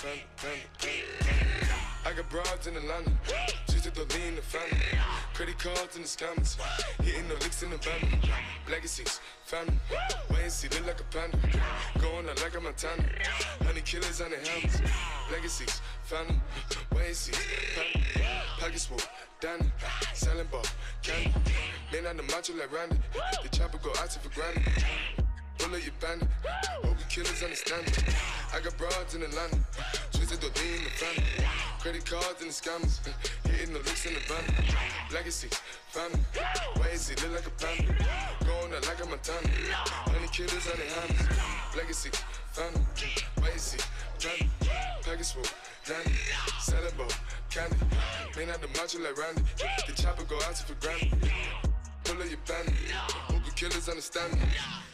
I got broads in Atlanta, just to lean the family. Credit cards in the scammers, hitting the licks in the band. Legacies, family, wait and see, look like a panda. Going out like a Montana, honey killers on the helmets. Legacies, family, wait and see, family. Pockets full, Danny, selling ball, candy. Man on the macho like Randy, the chopper go out to for granted. Pull up your bandit, hope you killers understand it. I got broads in Atlanta, twisted the lean in the family. Credit cards and the scammers, hitting the licks in the van. Legacy, family, why is he look like a panda? Going out like a Montana, honey killers on their hands. Legacy, family, why is he family? Package full, Danny, selling ball, candy. Man out the macho like Randy, the chopper go out to for granted. Pull up your bandit, hope you killers understand me.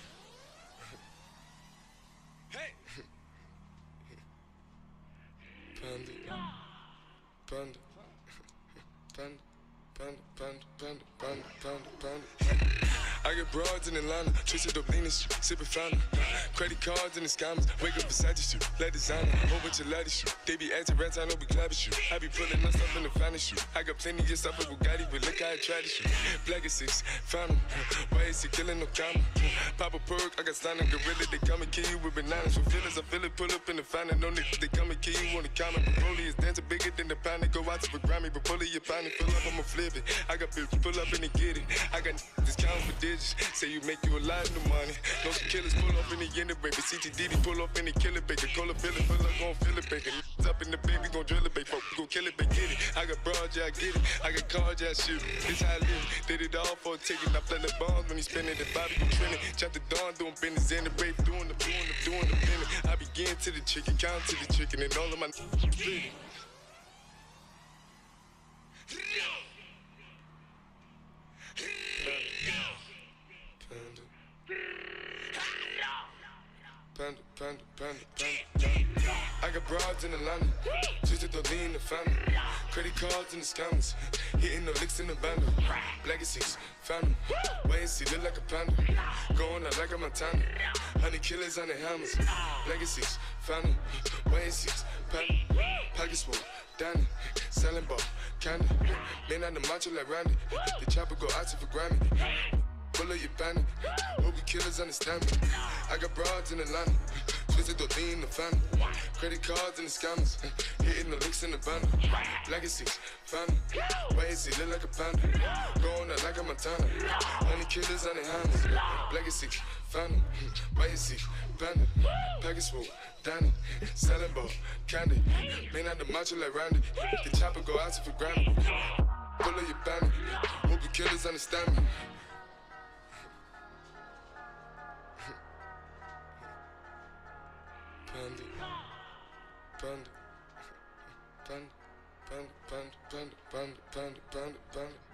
Hey! Panda, panda, panda, panda, panda, panda, panda, panda, panda. I get broads in Atlanta, twisted up lean shit, sippin' fountain. Credit cards and the scammers, wake up beside you, let designer, whole bunch of ladies shoot. They be acting rats, I know we clapping shoot. I be pulling us up in the finest shoot. I got plenty of stuff at Bugatti, but look how I try to shoot. Black is 6, found him. Why is he killing no comma? Pop a perk, I got stunning gorilla, they come and kill you with bananas. For feelings, I feel it, pull up in the fountain. No niggas, they come and kill you on the comment. Broly is dancing bigger than the pound. They go out to the Grammy, but pull it, your pound, fill up, I'ma flip it. I got bills, pull up and they get it. I got discount for digits. Say you make you a lot of money. No some killers pull up in the end of baby. CTD pull up in the killer baker. Call a billet, pull up, gon' fill it baker. Up in the baby, gon' drill it baby. Fuck, gon' kill it, baby, get it. I got broad, yeah, I get it. I got cards, yeah, I shoot it. This how I live. Did it all for a ticket. I play the bombs when he spinning the Bobby, you trending. Chop the dawn, doing business in the babe, doing the business. I begin to the chicken, count to the chicken, and all of my split. Panda, panda, panda, panda. I got broads in Atlanta, twisted the lean in the family. Credit cards and the scammers, hitting the licks in the bundle. Legacies, family, wait and see, look like a panda. Going out like a Montana, honey killers on the helmets. Legacies, family, wait and see, panda. Pockets full, Danny, selling ball, candy. Man on the macho like Randy, the chopper go out to for Grammy. Pull up your bandit, hope you killers understand me. I got broads in Atlanta, twisted the lean in the family. Credit cards and the scammers, hitting the licks in the bundle. Legacy, family, why is he look like a panda? Going out like a Montana, honey killers on their hands. Legacy, family, why is he panda? Package full, Danny, selling ball, candy. Man out the macho like Randy, the chopper go out to for Grammy. Pull up your bandit, hope you killers understand me. Panda, panda, panda, panda, panda, panda, panda, panda, panda, panda.